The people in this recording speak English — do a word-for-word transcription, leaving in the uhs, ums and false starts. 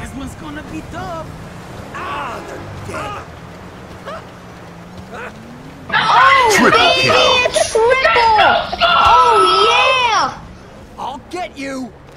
This one's gonna be tough. Ah, they're dead. Oh, Triple baby, kill. triple! Oh, yeah! I'll get you.